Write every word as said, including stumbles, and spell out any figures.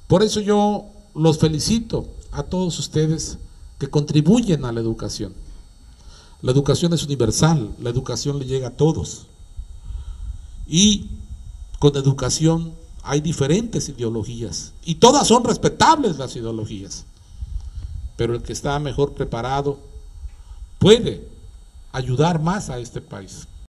Por eso yo los felicito a todos ustedes que contribuyen a la educación. La educación es universal, la educación le llega a todos. Y con educación hay diferentes ideologías, y todas son respetables las ideologías, pero el que está mejor preparado puede ayudar más a este país.